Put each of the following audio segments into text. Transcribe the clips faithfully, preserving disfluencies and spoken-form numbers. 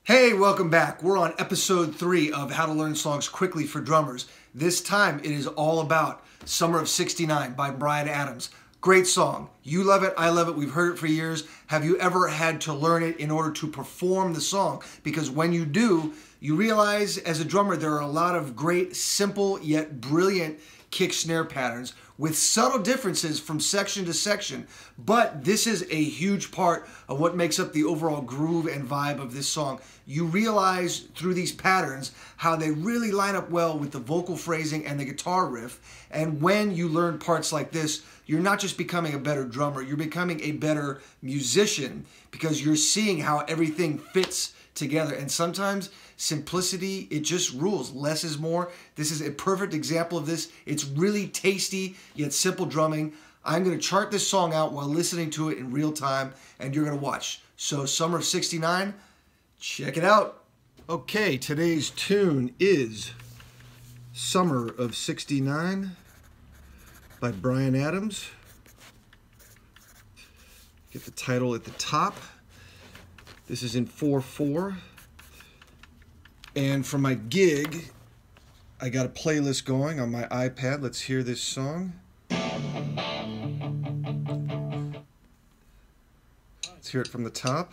Hey, welcome back. We're on episode three of How to Learn Songs Quickly for Drummers. This time it is all about Summer of sixty-nine by Bryan Adams. Great song. You love it, I love it, we've heard it for years. Have you ever had to learn it in order to perform the song? Because when you do, you realize as a drummer there are a lot of great, simple, yet brilliant kick snare patterns with subtle differences from section to section, but this is a huge part of what makes up the overall groove and vibe of this song. You realize through these patterns how they really line up well with the vocal phrasing and the guitar riff, and when you learn parts like this, you're not just becoming a better drummer, you're becoming a better musician because you're seeing how everything fits together. And sometimes simplicity, it just rules. Less is more. This is a perfect example of this. It's really tasty yet simple drumming. I'm going to chart this song out while listening to it in real time, and you're going to watch. So Summer of sixty-nine, check it out. Okay, today's tune is Summer of sixty-nine by Bryan Adams. Get the title at the top. This is in four four. And for my gig, I got a playlist going on my iPad. Let's hear this song. Let's hear it from the top.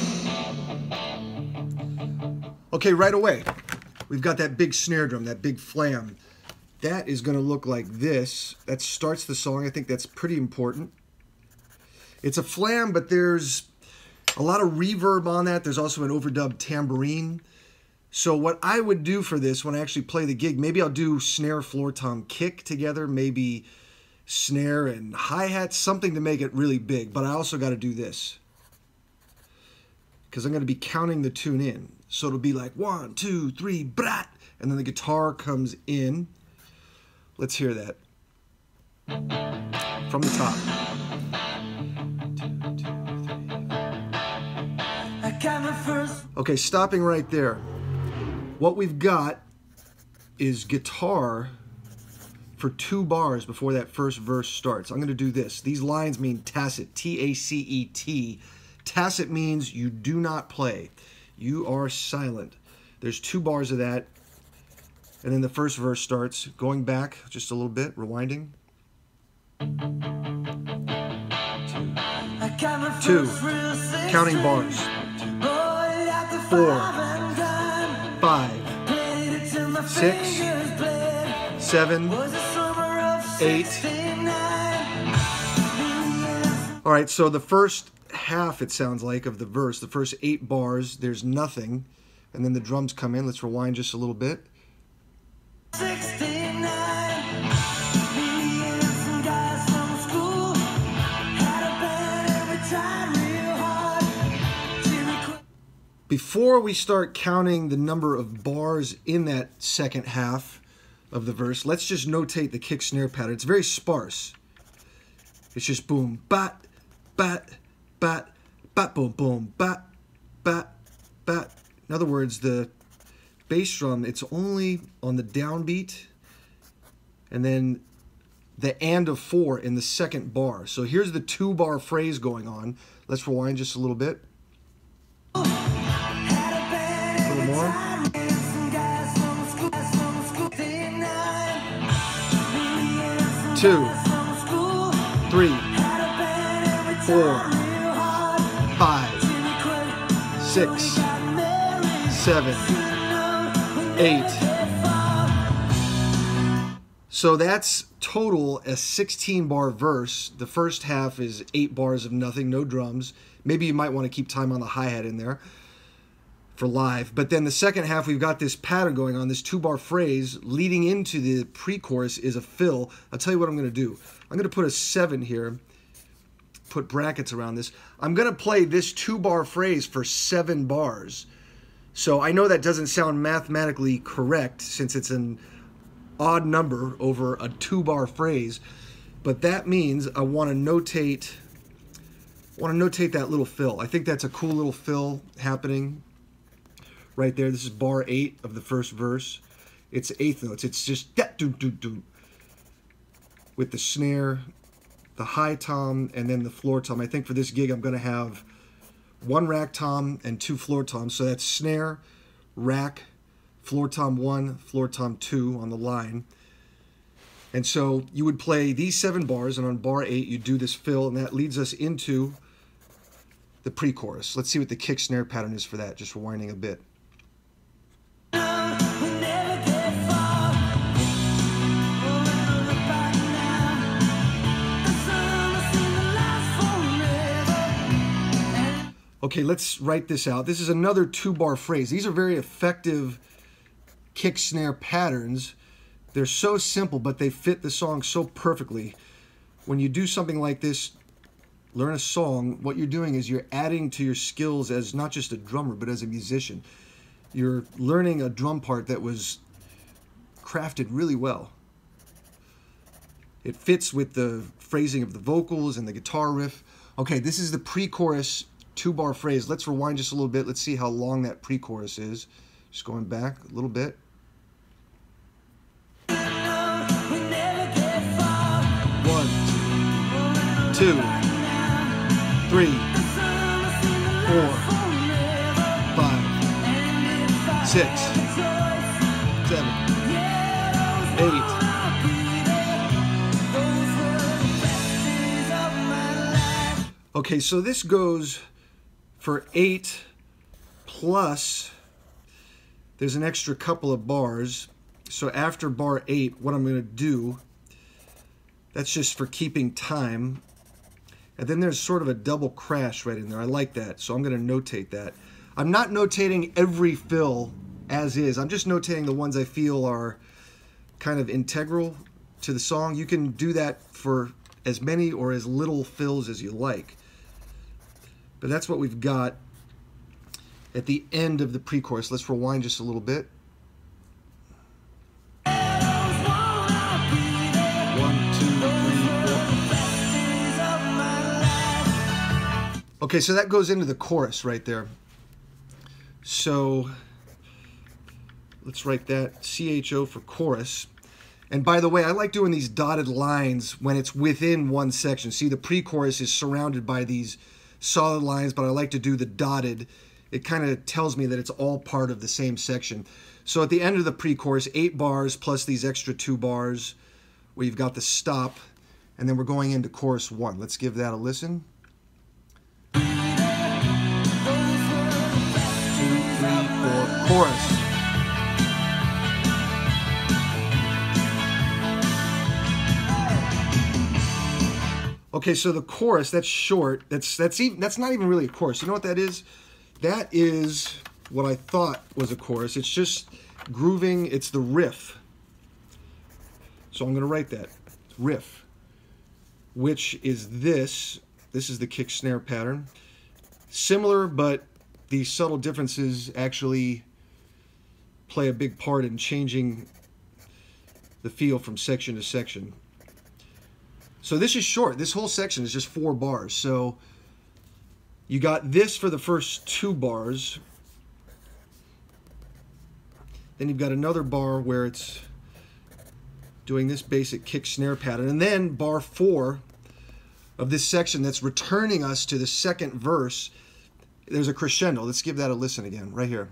Okay, right away, we've got that big snare drum, that big flam. That is going to look like this. That starts the song. I think that's pretty important. It's a flam, but there's a lot of reverb on that. There's also an overdubbed tambourine. So what I would do for this when I actually play the gig, maybe I'll do snare, floor tom, kick together, maybe snare and hi-hat, something to make it really big. But I also got to do this because I'm going to be counting the tune in. So it'll be like one, two, three, brat, and then the guitar comes in. Let's hear that from the top. Okay, stopping right there. What we've got is guitar for two bars before that first verse starts. I'm going to do this. These lines mean tacet, T A C E T. Tacet means you do not play. You are silent. There's two bars of that. And then the first verse starts. Going back just a little bit, rewinding. Two. Counting bars. Four, five, six, seven, eight. All right, so the first half, it sounds like, of the verse, the first eight bars, there's nothing, and then the drums come in. Let's rewind just a little bit. Before we start counting the number of bars in that second half of the verse, let's just notate the kick snare pattern. It's very sparse. It's just boom, bat, bat, bat, bat, boom, boom, bat, bat, bat. In other words, the bass drum, it's only on the downbeat and then the and of four in the second bar. So here's the two bar phrase going on. Let's rewind just a little bit. More. Two, three, four, five, six, seven, eight. So that's total a sixteen bar verse. The first half is eight bars of nothing, no drums. Maybe you might want to keep time on the hi-hat in there for live. But then the second half, we've got this pattern going on, this two-bar phrase. Leading into the pre-chorus is a fill. I'll tell you what I'm going to do. I'm going to put a seven here, put brackets around this. I'm going to play this two-bar phrase for seven bars. So I know that doesn't sound mathematically correct since it's an odd number over a two-bar phrase, but that means I want to notate, want to notate that little fill. I think that's a cool little fill happening right there. This is bar eight of the first verse. It's eighth notes. It's just that do do do with the snare, the high tom, and then the floor tom. I think for this gig I'm going to have one rack tom and two floor toms. So that's snare, rack, floor tom one, floor tom two on the line. And so you would play these seven bars, and on bar eight you do this fill, and that leads us into the pre-chorus. Let's see what the kick snare pattern is for that, just rewinding a bit. Okay, let's write this out. This is another two-bar phrase. These are very effective kick snare patterns. They're so simple, but they fit the song so perfectly. When you do something like this, learn a song, what you're doing is you're adding to your skills as not just a drummer, but as a musician. You're learning a drum part that was crafted really well. It fits with the phrasing of the vocals and the guitar riff. Okay, this is the pre-chorus two-bar phrase. Let's rewind just a little bit. Let's see how long that pre-chorus is. Just going back a little bit. One, two, three, four, five, six, seven, eight. Okay, so this goes for eight plus, there's an extra couple of bars. So after bar eight, what I'm going to do, that's just for keeping time. And then there's sort of a double crash right in there. I like that, so I'm going to notate that. I'm not notating every fill as is. I'm just notating the ones I feel are kind of integral to the song. You can do that for as many or as little fills as you like. But that's what we've got at the end of the pre-chorus. Let's rewind just a little bit. Okay, so that goes into the chorus right there. So let's write that C H O for chorus. And by the way, I like doing these dotted lines when it's within one section. See, the pre-chorus is surrounded by these solid lines, but I like to do the dotted. It kind of tells me that it's all part of the same section. So at the end of the pre-chorus, eight bars plus these extra two bars, we've got the stop, and then we're going into chorus one. Let's give that a listen. Chorus. Okay, so the chorus, that's short. That's that's even that's not even really a chorus. You know what that is? That is what I thought was a chorus. It's just grooving. It's the riff. So I'm going to write that riff, which is this. This is the kick snare pattern. Similar, but these subtle differences actually play a big part in changing the feel from section to section. So this is short. This whole section is just four bars. So you got this for the first two bars. Then you've got another bar where it's doing this basic kick snare pattern. And then bar four of this section that's returning us to the second verse, there's a crescendo. Let's give that a listen again, right here.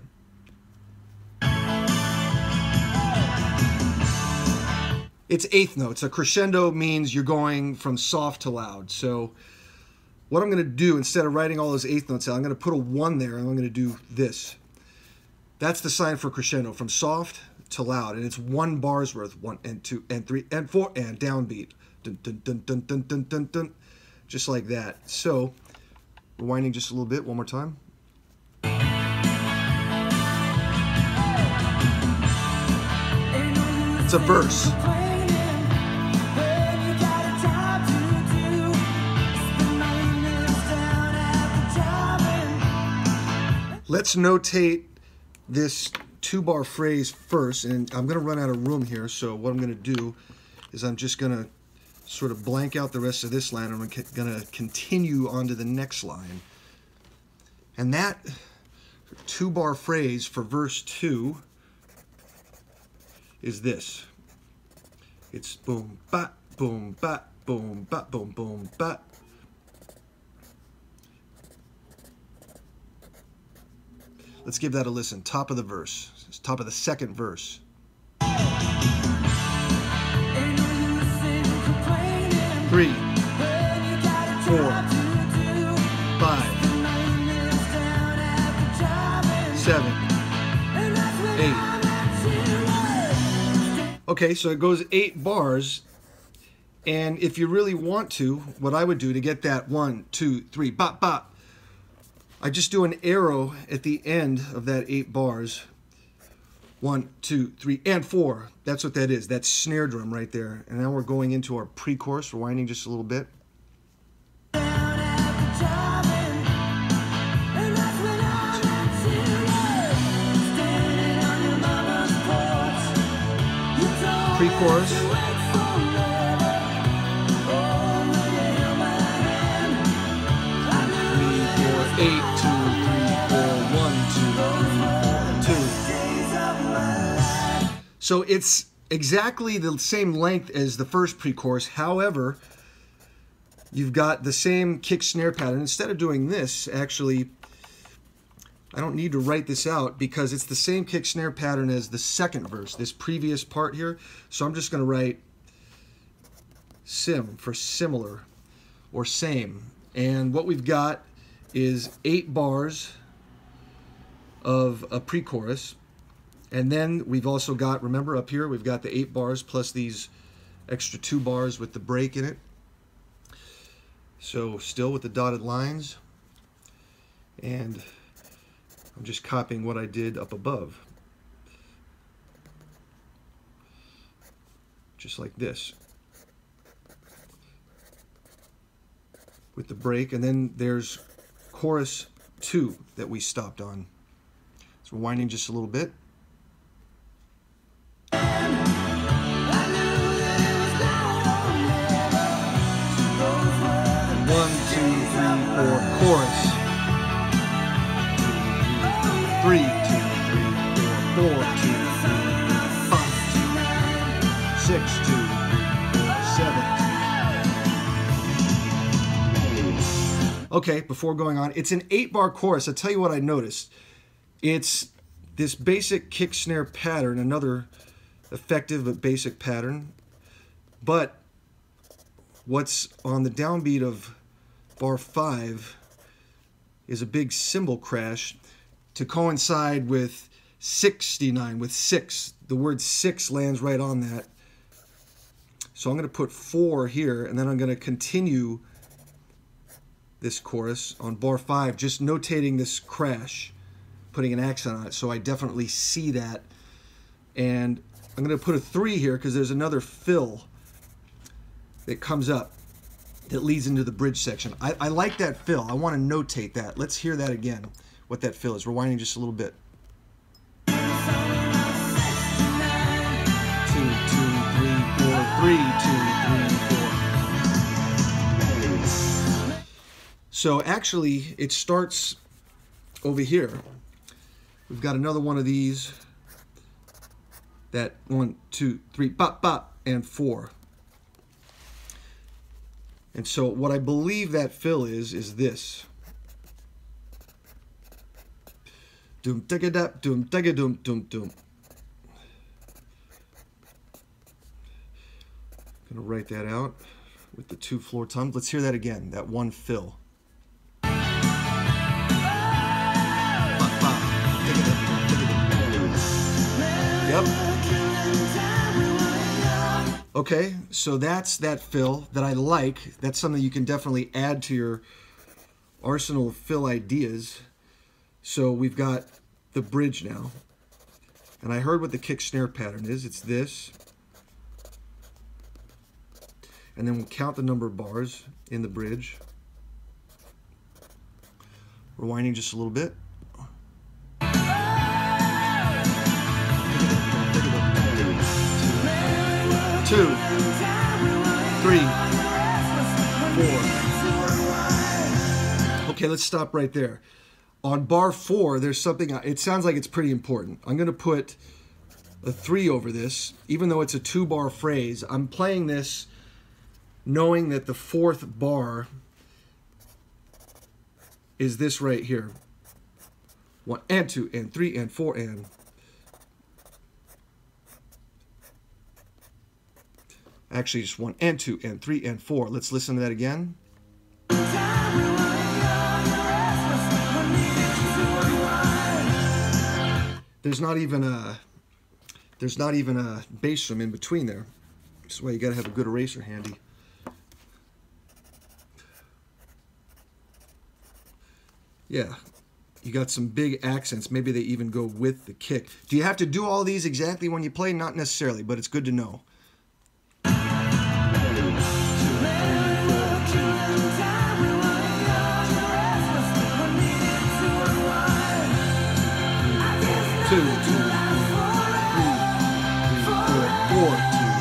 It's eighth notes. A crescendo means you're going from soft to loud. So what I'm going to do, instead of writing all those eighth notes out, I'm going to put a one there, and I'm going to do this. That's the sign for crescendo, from soft to loud, and it's one bar's worth, one and two and three and four, and downbeat. Dun, dun, dun, dun, dun, dun, dun, dun, just like that. So rewinding just a little bit, one more time. It's a verse. Let's notate this two-bar phrase first, and I'm going to run out of room here, so what I'm going to do is I'm just going to sort of blank out the rest of this line, and I'm going to continue on to the next line. And that two-bar phrase for verse two is this. It's boom, ba, boom, ba, boom, ba, boom, boom, ba. Let's give that a listen. Top of the verse. Top of the second verse. Three, four, five, seven, eight. Okay, so it goes eight bars. And if you really want to, what I would do to get that one, two, three, bop, bop, I just do an arrow at the end of that eight bars. One, two, three, and four. That's what that is. That's snare drum right there. And now we're going into our pre-chorus, rewinding just a little bit. Pre-chorus. Eight, two, three, four, one, two, three, four, two. So it's exactly the same length as the first pre-chorus. However, you've got the same kick snare pattern. Instead of doing this, actually, I don't need to write this out because it's the same kick snare pattern as the second verse, this previous part here. So I'm just going to write sim for similar or same. And what we've got is eight bars of a pre-chorus, and then we've also got, remember up here, we've got the eight bars plus these extra two bars with the break in it. So still with the dotted lines, and I'm just copying what I did up above, just like this, with the break, and then there's chorus two that we stopped on. So we're winding just a little bit. One, two, three, four, chorus. Three, two, three, four, four, two, three, five, two, six, two, three, four, seven. Okay, before going on, it's an eight bar chorus. I'll tell you what I noticed. It's this basic kick snare pattern, another effective but basic pattern. But what's on the downbeat of bar five is a big cymbal crash to coincide with sixty-nine, with six. The word six lands right on that. So I'm going to put four here, and then I'm going to continue this chorus on bar five, just notating this crash, putting an accent on it, so I definitely see that. And I'm going to put a three here because there's another fill that comes up that leads into the bridge section. I, I like that fill. I want to notate that. Let's hear that again, what that fill is. Rewinding just a little bit. Two, two, three, four, three, two, three, four. So actually, it starts over here. We've got another one of these. That one, two, three, bop, bop, and four. And so what I believe that fill is, is this. Doom, digga dap, doom, digga doom, doom, doom. Gonna write that out with the two floor toms. Let's hear that again, that one fill. Yep. Okay, so that's that fill that I like. That's something you can definitely add to your arsenal of fill ideas. So we've got the bridge now. And I heard what the kick snare pattern is. It's this. And then we'll count the number of bars in the bridge. Rewinding just a little bit. Two, three, four. Okay, let's stop right there. On bar four, there's something, it sounds like it's pretty important. I'm going to put a three over this, even though it's a two bar phrase. I'm playing this knowing that the fourth bar is this right here. One and two and three and four and. Actually, just one and two and three and four. Let's listen to that again. There's not even a there's not even a bass drum in between there. That's why you gotta have a good eraser handy. Yeah, you got some big accents. Maybe they even go with the kick. Do you have to do all these exactly when you play? Not necessarily, but it's good to know. Two, two, three, three, four, four,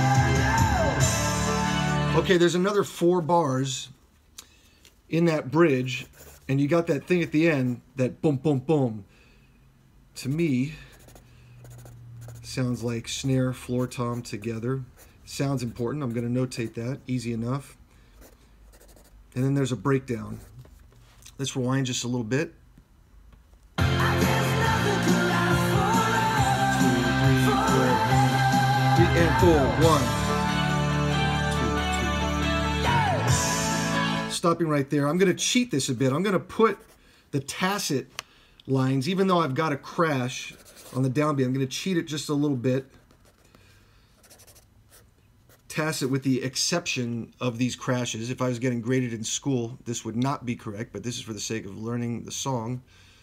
two. Okay, there's another four bars in that bridge, and you got that thing at the end, that boom, boom, boom. To me, sounds like snare, floor tom together. Sounds important. I'm going to notate that. Easy enough. And then there's a breakdown. Let's rewind just a little bit. And four, one, two, two. Stopping right there. I'm going to cheat this a bit. I'm going to put the tacit lines, even though I've got a crash on the downbeat, I'm going to cheat it just a little bit. Tacit with the exception of these crashes. If I was getting graded in school, this would not be correct, but this is for the sake of learning the song.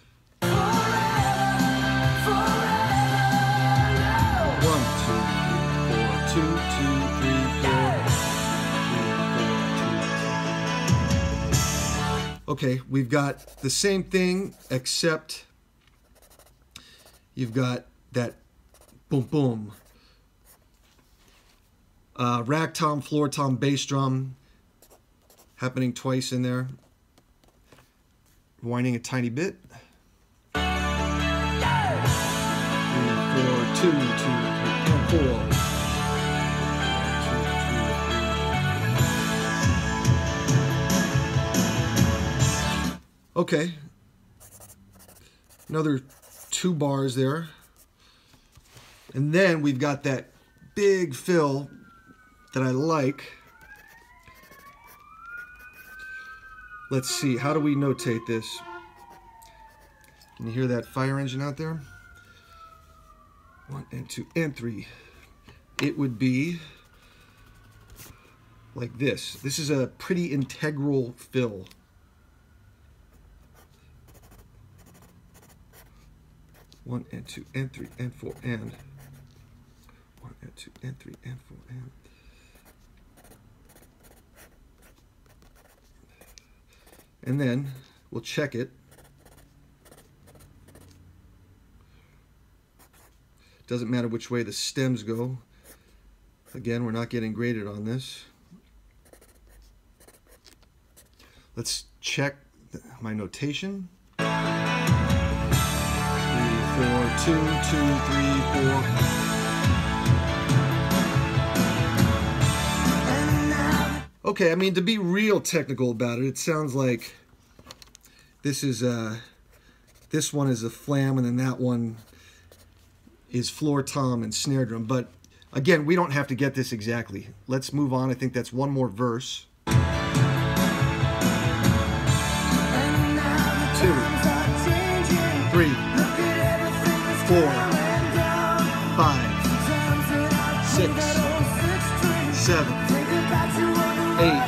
Two, two, three, four, three, four, two. Okay, we've got the same thing, except you've got that boom, boom. Uh, rack tom, floor tom, bass drum happening twice in there. Winding a tiny bit. Three, four, two, two, three, and four. Okay, another two bars there. And then we've got that big fill that I like. Let's see, how do we notate this? Can you hear that fire engine out there? One and two and three. It would be like this. This is a pretty integral fill. One and two and three and four and one and two and three and four and and then we'll check it. Doesn't matter which way the stems go. Again, we're not getting graded on this. Let's check my notation. Four, two, two, three, four. Okay, I mean, to be real technical about it, it sounds like this is uh this one is a flam, and then that one is floor tom and snare drum. But again, we don't have to get this exactly. Let's move on. I think that's one more verse. Two, three. Four, five, six, seven, eight.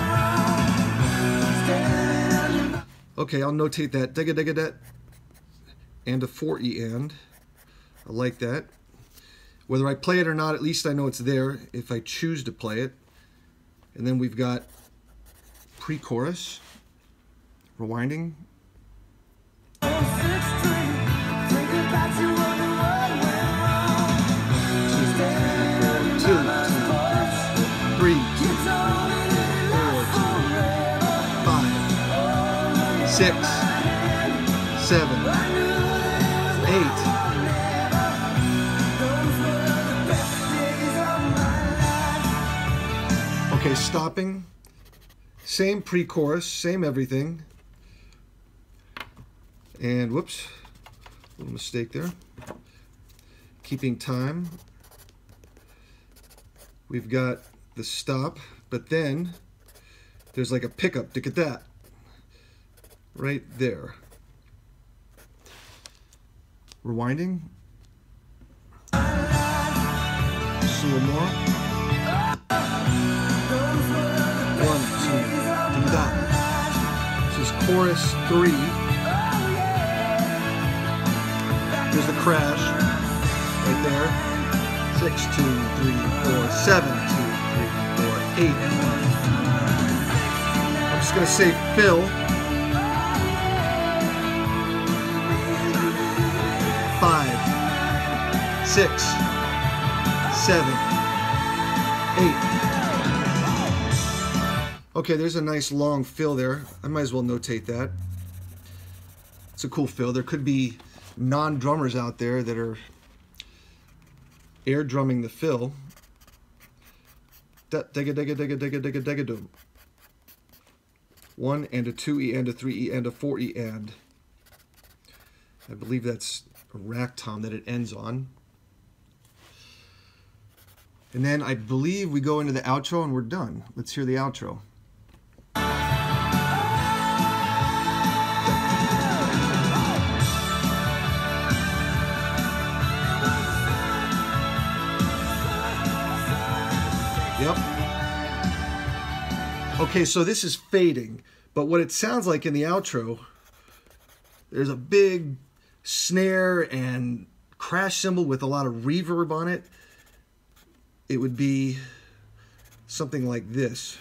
Okay, I'll notate that. Digga digga dat. And a four E and. I like that. Whether I play it or not, at least I know it's there if I choose to play it. And then we've got pre-chorus. Rewinding. Three, four, five, six, seven, eight. Okay, stopping. Same pre-chorus, same everything. And whoops, Little mistake there. Keeping time. We've got the stop, but then there's like a pickup. Look at that. Right there. Rewinding. Just a little more. One, two, do that. This is chorus three. Here's the crash. Right there. Six, two, three, four, seven, two, three, four, eight. I'm just gonna say fill. Five, six, seven, eight. Okay, there's a nice long fill there. I might as well notate that. It's a cool fill. There could be non-drummers out there that are air drumming the fill. Da digga digga digga digga digga digga dum. One and a two E and a three E and a four E and. I believe that's a rack tom that it ends on. And then I believe we go into the outro and we're done. Let's hear the outro. Yep. Okay, so this is fading, but what it sounds like in the outro, there's a big snare and crash cymbal with a lot of reverb on it. It would be something like this.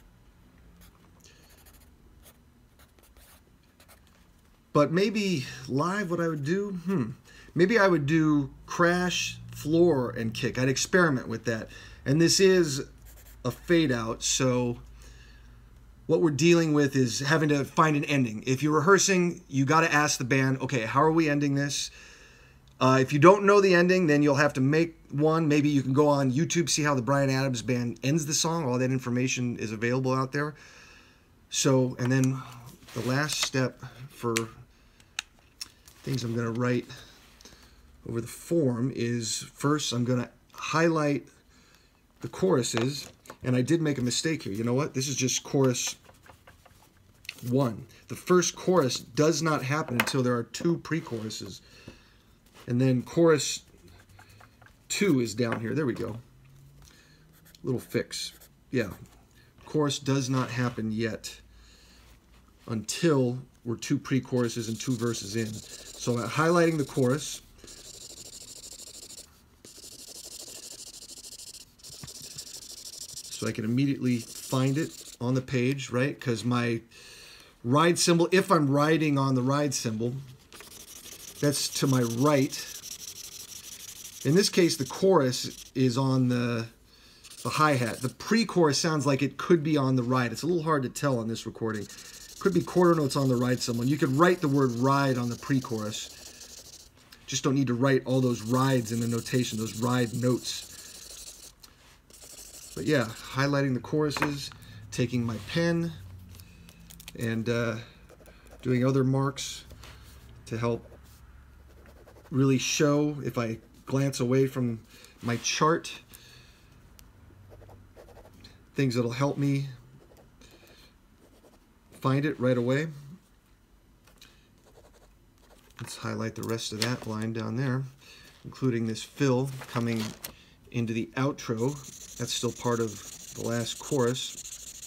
But maybe live, what I would do, hmm, maybe I would do crash, floor, and kick. I'd experiment with that. And this is a fade out, so what we're dealing with is having to find an ending. If you're rehearsing, you got to ask the band, okay, how are we ending this? Uh, if you don't know the ending, then you'll have to make one. Maybe you can go on YouTube, see how the Bryan Adams Band ends the song. All that information is available out there. So, and then the last step for things I'm going to write over the form is, first I'm going to highlight the choruses, and I did make a mistake here. You know what? This is just chorus one. The first chorus does not happen until there are two pre-choruses. And then chorus two is down here. There we go. Little fix. Yeah. Chorus does not happen yet until we're two pre-choruses and two verses in. So I'm highlighting the chorus. So I can immediately find it on the page, right? Because my ride cymbal, if I'm riding on the ride cymbal, that's to my right. In this case, the chorus is on the, the hi-hat. The pre-chorus sounds like it could be on the ride. It's a little hard to tell on this recording. Could be quarter notes on the ride cymbal. You could write the word ride on the pre-chorus. Just don't need to write all those rides in the notation, those ride notes. But yeah, highlighting the choruses, taking my pen, and uh, doing other marks to help really show, if I glance away from my chart, things that'll help me find it right away. Let's highlight the rest of that line down there, including this fill coming into the outro. That's still part of the last chorus.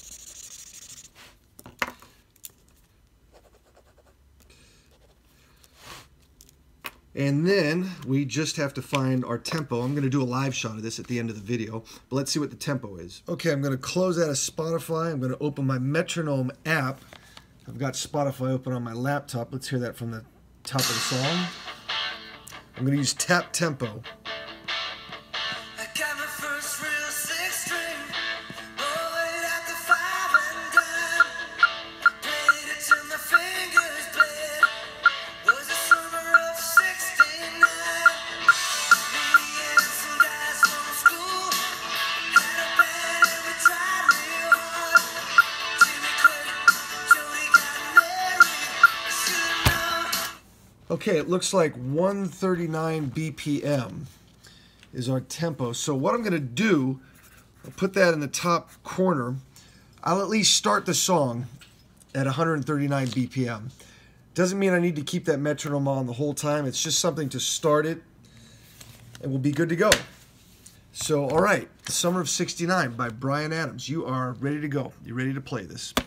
And then we just have to find our tempo. I'm going to do a live shot of this at the end of the video, but let's see what the tempo is. Okay, I'm going to close out of Spotify. I'm going to open my metronome app. I've got Spotify open on my laptop. Let's hear that from the top of the song. I'm going to use tap tempo. Okay, it looks like one thirty-nine B P M is our tempo. So what I'm going to do, I'll put that in the top corner. I'll at least start the song at one thirty-nine B P M. Doesn't mean I need to keep that metronome on the whole time. It's just something to start it, and we'll be good to go. So, all right, Summer of sixty-nine by Bryan Adams. You are ready to go. You ready to play this?